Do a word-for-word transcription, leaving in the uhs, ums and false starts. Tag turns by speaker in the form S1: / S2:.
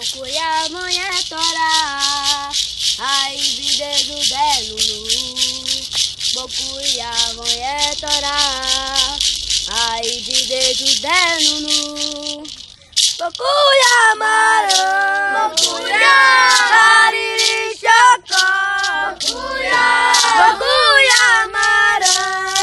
S1: bocuya manhã tora, ai vida do belo, bocuya manhã tora, ai vida do belo, bocuya marã, bocuya cariri chocó, bocuya, bocuya marã.